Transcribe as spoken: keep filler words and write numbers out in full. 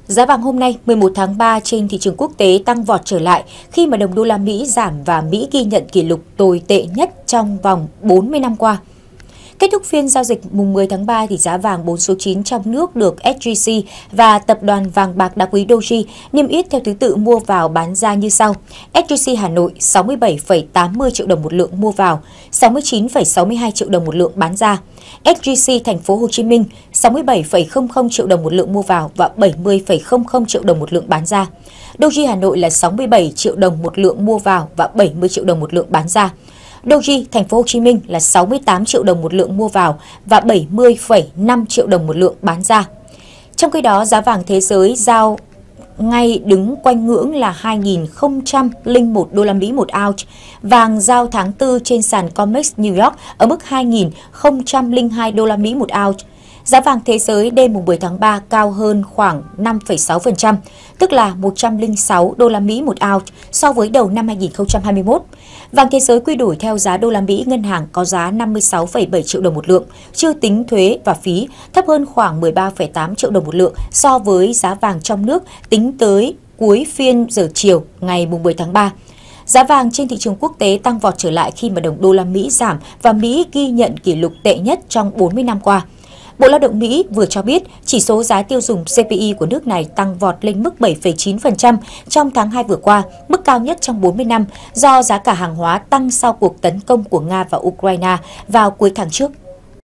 Giá vàng hôm nay mười một tháng ba trên thị trường quốc tế tăng vọt trở lại khi mà đồng đô la Mỹ giảm và Mỹ ghi nhận kỷ lục tồi tệ nhất trong vòng bốn mươi năm qua. Kết thúc phiên giao dịch mùng mười tháng ba thì giá vàng bốn số chín trong nước được ét gi xê và tập đoàn vàng bạc đá quý Doji niêm yết theo thứ tự mua vào bán ra như sau. ét gi xê Hà Nội sáu mươi bảy phẩy tám mươi triệu đồng một lượng mua vào, sáu mươi chín phẩy sáu mươi hai triệu đồng một lượng bán ra. ét gi xê Thành phố Hồ Chí Minh sáu mươi bảy phẩy không không triệu đồng một lượng mua vào và bảy mươi phẩy không không triệu đồng một lượng bán ra. Doji Hà Nội là sáu mươi bảy triệu đồng một lượng mua vào và bảy mươi triệu đồng một lượng bán ra. Doji Thành phố Hồ Chí Minh là sáu mươi tám triệu đồng một lượng mua vào và bảy mươi phẩy năm triệu đồng một lượng bán ra. Trong khi đó, giá vàng thế giới giao ngay đứng quanh ngưỡng là hai nghìn không trăm lẻ một đô la Mỹ một ounce. Vàng giao tháng tư trên sàn COMEX New York ở mức hai nghìn không trăm lẻ hai đô la Mỹ một ounce. Giá vàng thế giới đêm mùng mười tháng ba cao hơn khoảng năm phẩy sáu phần trăm, tức là một trăm lẻ sáu đô la Mỹ một ounce so với đầu năm hai nghìn không trăm hai mươi mốt. Vàng thế giới quy đổi theo giá đô la Mỹ ngân hàng có giá năm mươi sáu phẩy bảy triệu đồng một lượng, chưa tính thuế và phí, thấp hơn khoảng mười ba phẩy tám triệu đồng một lượng so với giá vàng trong nước tính tới cuối phiên giờ chiều ngày mùng mười tháng ba. Giá vàng trên thị trường quốc tế tăng vọt trở lại khi mà đồng đô la Mỹ giảm và Mỹ ghi nhận kỷ lục tệ nhất trong bốn mươi năm qua. Bộ Lao động Mỹ vừa cho biết chỉ số giá tiêu dùng xê pê i của nước này tăng vọt lên mức bảy phẩy chín phần trăm trong tháng hai vừa qua, mức cao nhất trong bốn mươi năm do giá cả hàng hóa tăng sau cuộc tấn công của Nga vào Ukraine vào cuối tháng trước.